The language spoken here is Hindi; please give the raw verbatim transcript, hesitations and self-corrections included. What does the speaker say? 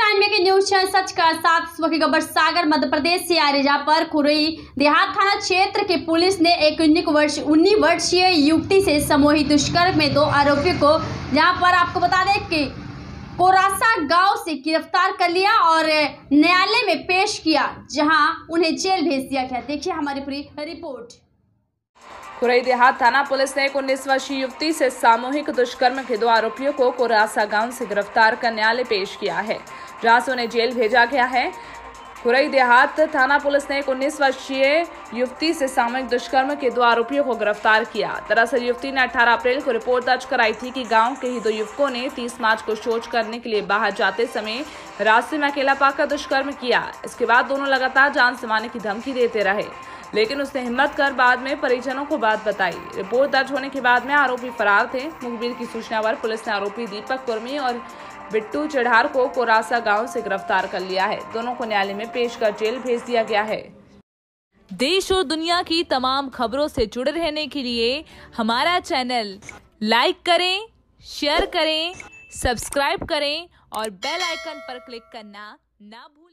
टाइम में न्यूज चैनल सच का साथ सुबह खबर सागर मध्य प्रदेश से आ रही, जहाँ पर खुरई देहात थाना क्षेत्र की पुलिस ने एक उन्नीस वर्ष उन्नीस वर्षीय युवती से सामूहिक दुष्कर्म में दो आरोपियों को, जहां पर आपको बता दें कि कोरासा गांव से गिरफ्तार कर लिया और न्यायालय में पेश किया, जहां उन्हें जेल भेज दिया गया। देखिए हमारी पूरी रिपोर्ट। खुरई देहात थाना पुलिस ने एक उन्नीस वर्षीय युवती से सामूहिक दुष्कर्म के दो आरोपियों को कोरासा गांव से गिरफ्तार कर न्यायालय पेश किया है, जहां से उन्हें जेल भेजा गया है। खुरई देहात थाना पुलिस ने एक उन्नीस वर्षीय युवती से सामूहिक दुष्कर्म के दो आरोपियों को गिरफ्तार किया। दरअसल युवती ने अठारह अप्रैल को रिपोर्ट दर्ज कराई थी कि गांव के ही दो युवकों ने तीस मार्च को शौच करने के लिए बाहर जाते समय रास्ते में अकेला पाकर दुष्कर्म किया। इसके बाद दोनों लगातार जान से मारने की धमकी देते रहे, लेकिन उसने हिम्मत कर बाद में परिजनों को बात बताई। रिपोर्ट दर्ज होने के बाद में आरोपी फरार थे। मुखबिर की सूचना पर पुलिस ने आरोपी दीपक कुर्मी और बिट्टू चढ़ार को कोरासा गांव से गिरफ्तार कर लिया है। दोनों को न्यायालय में पेश कर जेल भेज दिया गया है। देश और दुनिया की तमाम खबरों से जुड़े रहने के लिए हमारा चैनल लाइक करें, शेयर करें, सब्सक्राइब करें और बेल आइकन पर क्लिक करना ना भूलें।